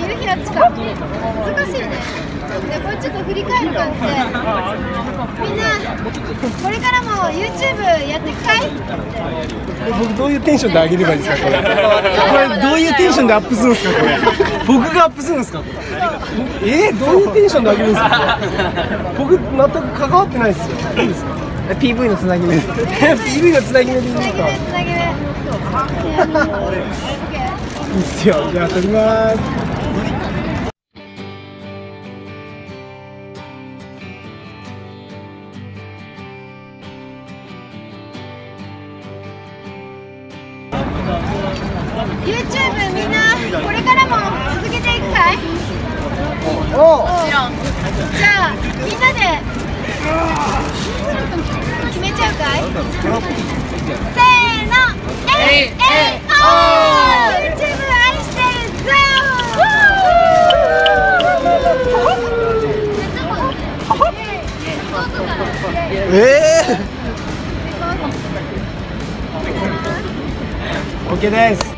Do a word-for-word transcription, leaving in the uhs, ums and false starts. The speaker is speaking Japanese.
夕日は近く。難しいね。でこれちょっと振り返る感じで、みんなこれからも YouTube やっていくかい？ 僕どういうテンションで上げればいいですかこれ。これどういうテンションでアップするんですかこれ。僕がアップするんですかこれ。えー、どういうテンションで上げるんですか僕全く関わってないですよ。いいですか ピーブイ のつなぎ目。ピーブイ のつなぎ目でいいですか。 つなぎ目。 いいっすよ。じゃあ撮ります。 YouTube みんなこれからも続けていくかい？ おもちろん。じゃあみんなで決めちゃうかい？せーの、えいえいおー YouTube 愛してるぞー。えー。オッケーです。